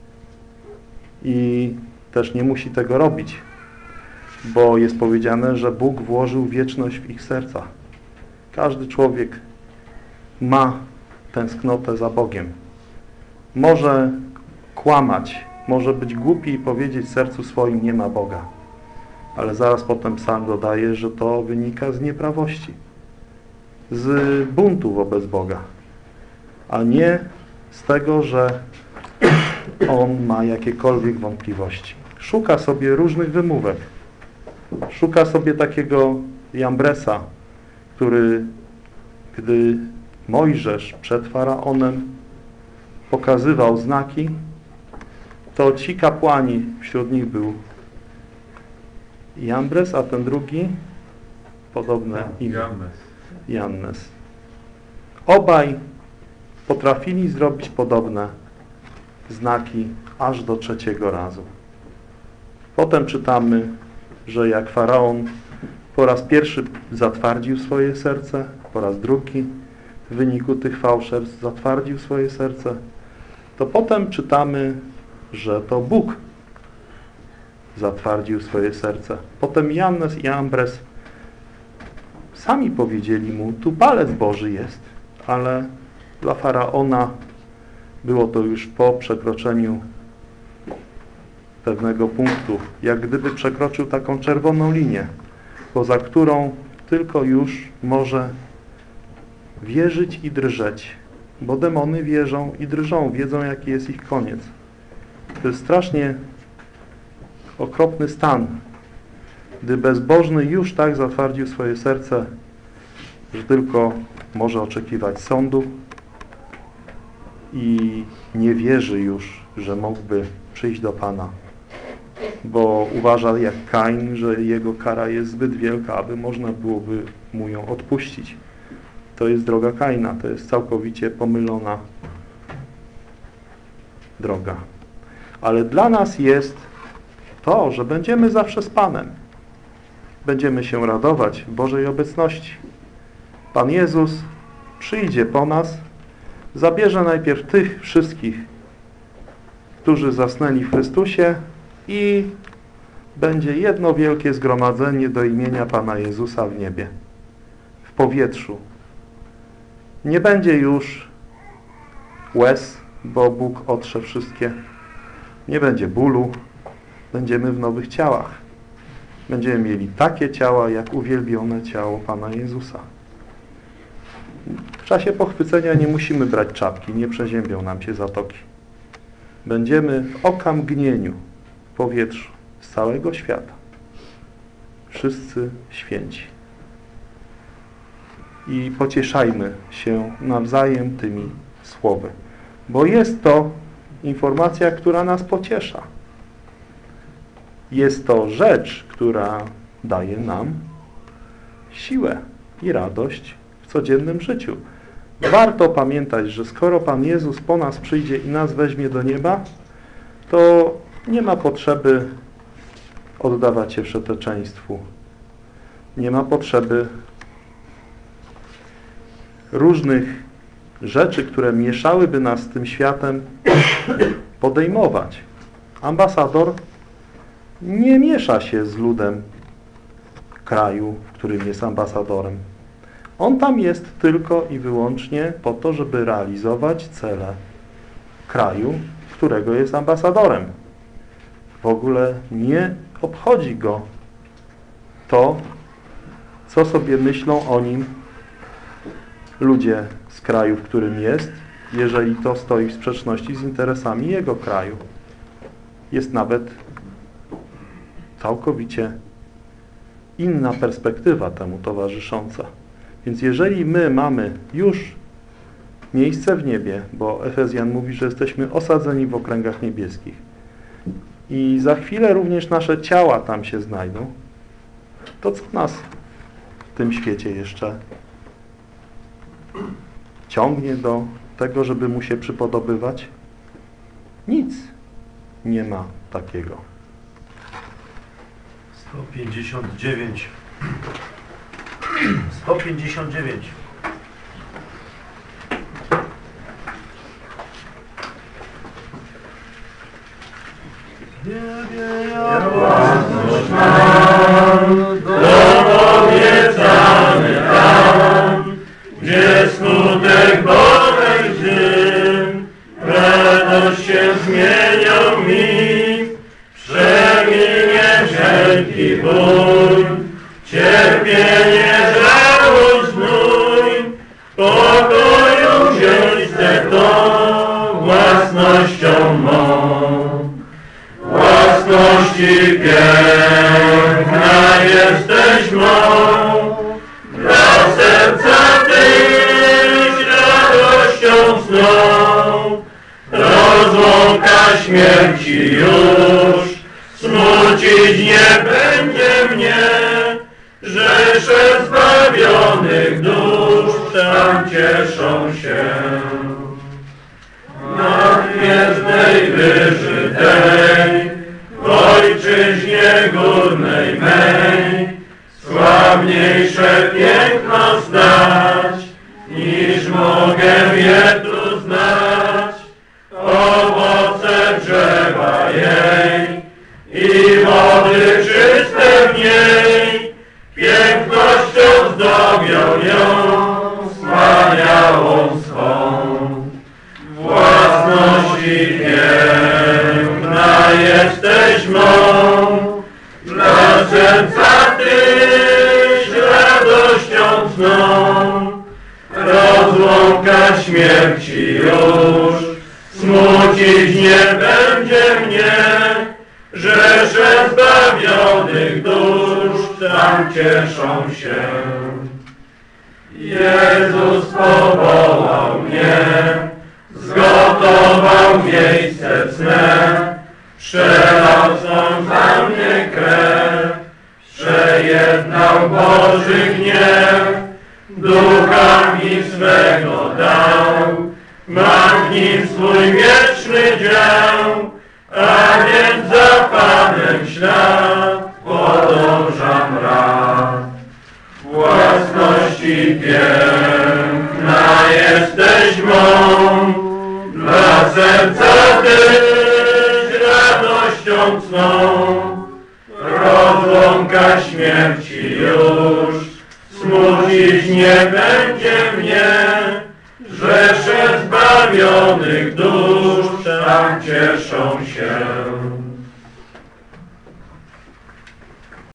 I też nie musi tego robić, bo jest powiedziane, że Bóg włożył wieczność w ich serca. Każdy człowiek ma tęsknotę za Bogiem. Może kłamać, może być głupi i powiedzieć w sercu swoim nie ma Boga. Ale zaraz potem psalm dodaje, że to wynika z nieprawości, z buntu wobec Boga, a nie z tego, że on ma jakiekolwiek wątpliwości. Szuka sobie różnych wymówek. Szuka sobie takiego Jambresa, który, gdy Mojżesz przed Faraonem pokazywał znaki, to ci kapłani, wśród nich był Jambres, a ten drugi podobne imię. Jannes. Obaj potrafili zrobić podobne znaki aż do trzeciego razu. Potem czytamy, że jak Faraon po raz pierwszy zatwardził swoje serce, po raz drugi w wyniku tych fałszerstw zatwardził swoje serce, to potem czytamy, że to Bóg zatwardził swoje serce. Potem Jannes i Jambres sami powiedzieli mu, tu palec Boży jest, ale dla Faraona było to już po przekroczeniu pewnego punktu, jak gdyby przekroczył taką czerwoną linię, poza którą tylko już może wierzyć i drżeć, bo demony wierzą i drżą, wiedzą jaki jest ich koniec. To jest strasznie okropny stan, gdy bezbożny już tak zatwardził swoje serce, że tylko może oczekiwać sądu i nie wierzy już, że mógłby przyjść do Pana, bo uważa jak Kain, że jego kara jest zbyt wielka, aby można byłoby mu ją odpuścić. To jest droga Kaina, to jest całkowicie pomylona droga. Ale dla nas jest to, że będziemy zawsze z Panem. Będziemy się radować w Bożej obecności. Pan Jezus przyjdzie po nas, zabierze najpierw tych wszystkich, którzy zasnęli w Chrystusie i będzie jedno wielkie zgromadzenie do imienia Pana Jezusa w niebie, w powietrzu. Nie będzie już łez, bo Bóg otrze wszystkie. Nie będzie bólu. Będziemy w nowych ciałach. Będziemy mieli takie ciała, jak uwielbione ciało Pana Jezusa. W czasie pochwycenia nie musimy brać czapki, nie przeziębią nam się zatoki. Będziemy w okamgnieniu, w powietrzu, z całego świata. Wszyscy święci. I pocieszajmy się nawzajem tymi słowy, bo jest to informacja, która nas pociesza. Jest to rzecz, która daje nam siłę i radość w codziennym życiu. Warto pamiętać, że skoro Pan Jezus po nas przyjdzie i nas weźmie do nieba, to nie ma potrzeby oddawać się wszeteczeństwu. Nie ma potrzeby różnych rzeczy, które mieszałyby nas z tym światem, podejmować. Ambasador nie miesza się z ludem kraju, w którym jest ambasadorem. On tam jest tylko i wyłącznie po to, żeby realizować cele kraju, którego jest ambasadorem. W ogóle nie obchodzi go to, co sobie myślą o nim ludzie z kraju, w którym jest, jeżeli to stoi w sprzeczności z interesami jego kraju. jest nawet całkowicie inna perspektywa temu towarzysząca. Więc jeżeli my mamy już miejsce w niebie, bo Efezjan mówi, że jesteśmy osadzeni w okręgach niebieskich i za chwilę również nasze ciała tam się znajdą, to co nas w tym świecie jeszcze ciągnie do tego, żeby mu się przypodobywać? Nic nie ma takiego. sto pięćdziesiąt dziewięć. sto pięćdziesiąt dziewięć. Niebie ja własność mam, dom obiecany tam, gdzie smutek boleń dym, radość się zmienią mi, przeminie wszelki ból, cierpienie, żałość, znój, pokoju wziąć chcę to własnością mą. Własności piękna jesteś mą, dla serca Tyś radością sną. Rozłąka śmierci już smucić nie będzie mnie, rzesze zbawionych dusz tam cieszą się. Na gwiezdnej wyży tej, w ojczyźnie górnej mej, sławniejsze piękno znać, niż mogę je tu znać. Owoce drzewa jej i wody czyste w niej, pięknością zdobią ją wspaniałą swą. Własności piękna jesteś mą, dla serca Tyś radością sną. Rozłąka śmierci już smucić nie będzie mnie, rzesze zbawionych dusz tam cieszą się. Jezus powołał mnie, zgotował miejsce cne, przelał swą za mnie krew, przejednał Boży gniew, ducha mi swego dał, mam w nim swój wieczny dział, a więc za Panem ślad podążam rad. Własności piękna jesteś mą, dla serca Tyś radością cną. Rozłąka śmierci już smucić nie będzie mnie, rzesze zbawionych dusz tam cieszą się.